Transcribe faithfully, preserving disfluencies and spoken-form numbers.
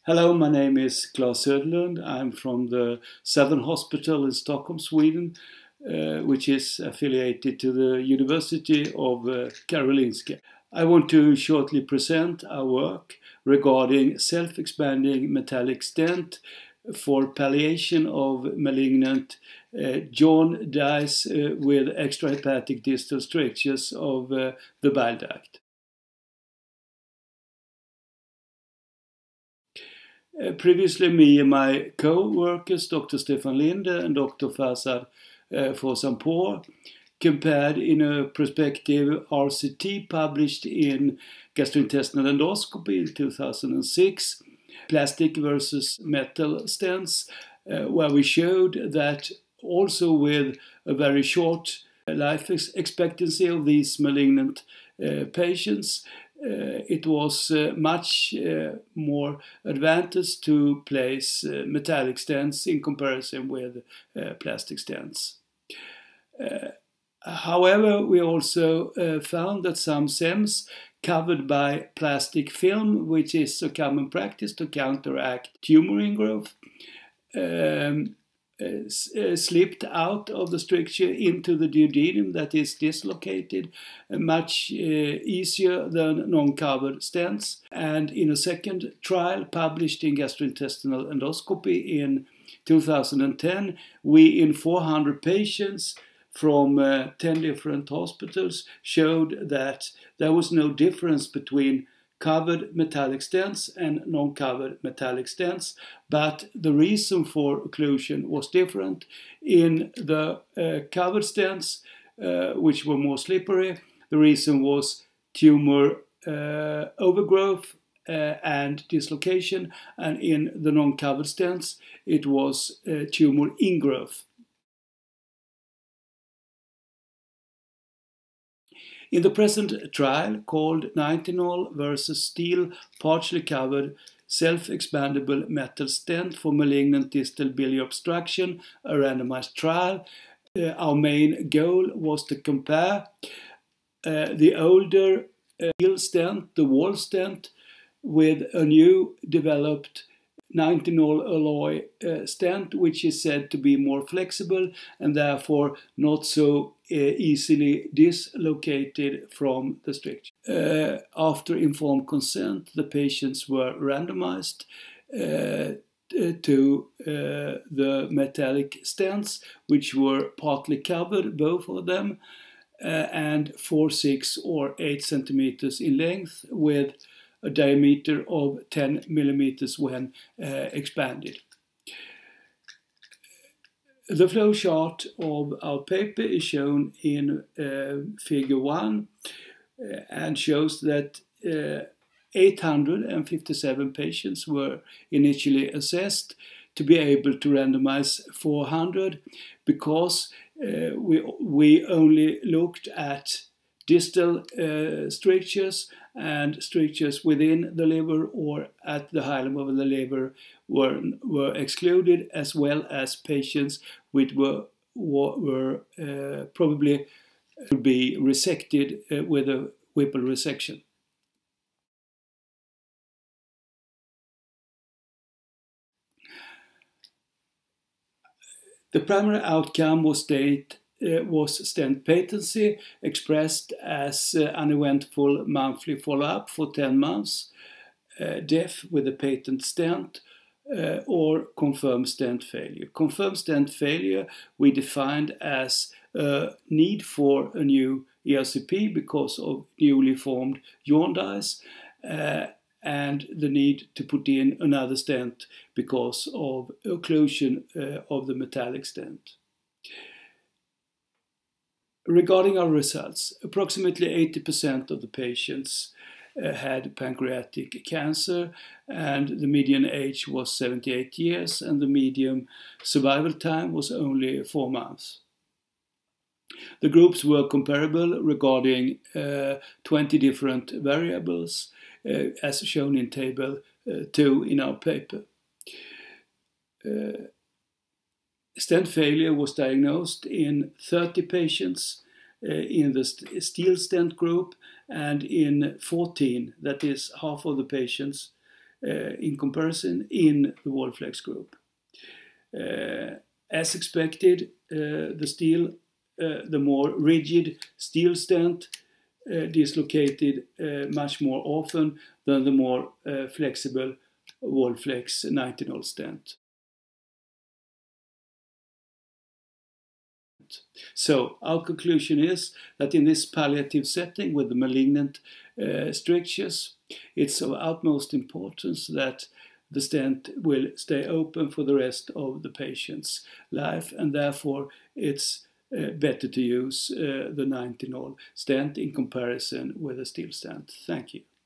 Hello, my name is Claes Söderlund. I'm from the Southern Hospital in Stockholm, Sweden, uh, which is affiliated to the University of uh, Karolinska. I want to shortly present our work regarding self-expanding metallic stent for palliation of malignant uh, jaundice uh, with extrahepatic distal strictures of uh, the bile duct. Uh, previously, me and my co-workers, Doctor Stefan Linde and Doctor Farzad uh, Forsanpour, compared in a prospective R C T published in Gastrointestinal Endoscopy in two thousand six, plastic versus metal stents, uh, where we showed that also with a very short life expectancy of these malignant uh, patients, Uh, it was uh, much uh, more advantageous to place uh, metallic stents in comparison with uh, plastic stents. Uh, however, we also uh, found that some S E Ms covered by plastic film, which is a common practice to counteract tumor ingrowth, um, Uh, uh, slipped out of the stricture into the duodenum that is dislocated uh, much uh, easier than non-covered stents. And in a second trial published in Gastrointestinal Endoscopy in two thousand ten, we in four hundred patients from uh, ten different hospitals showed that there was no difference between covered metallic stents and non-covered metallic stents, but the reason for occlusion was different. In the uh, covered stents, uh, which were more slippery, the reason was tumor uh, overgrowth uh, and dislocation, and in the non-covered stents, it was uh, tumor ingrowth. In the present trial, called Nitinol versus steel partially covered self-expandable metal stent for malignant distal biliary obstruction, a randomized trial, uh, our main goal was to compare uh, the older uh, steel stent, the wall stent, with a new developed Nitinol alloy uh, stent, which is said to be more flexible and therefore not so uh, easily dislocated from the stricture. Uh, after informed consent, the patients were randomized uh, to uh, the metallic stents, which were partly covered, both of them, uh, and four, six, or eight centimeters in length, with a diameter of ten millimeters when uh, expanded. The flow chart of our paper is shown in uh, figure one uh, and shows that uh, eight hundred fifty-seven patients were initially assessed to be able to randomize four hundred because uh, we, we only looked at distal uh, strictures, and strictures within the liver or at the hilum of the liver were, were excluded, as well as patients which were, were uh, probably to be resected uh, with a Whipple resection. The primary outcome was state Uh, was stent patency, expressed as uh, uneventful monthly follow-up for ten months, uh, death with a patent stent, uh, or confirmed stent failure. Confirmed stent failure we defined as a need for a new E R C P because of newly formed jaundice, uh, and the need to put in another stent because of occlusion uh, of the metallic stent. Regarding our results, approximately eighty percent of the patients uh, had pancreatic cancer, and the median age was seventy-eight years, and the median survival time was only four months. The groups were comparable regarding uh, twenty different variables, uh, as shown in table uh, two in our paper. Uh, Stent failure was diagnosed in thirty patients uh, in the st steel stent group, and in fourteen, that is half of the patients, uh, in comparison in the Wallflex group. Uh, as expected, uh, the steel, uh, the more rigid steel stent uh, dislocated uh, much more often than the more uh, flexible Wallflex nitinol stent. So our conclusion is that in this palliative setting with the malignant uh, strictures, it's of utmost importance that the stent will stay open for the rest of the patient's life, and therefore it's uh, better to use uh, the nitinol stent in comparison with a steel stent. Thank you.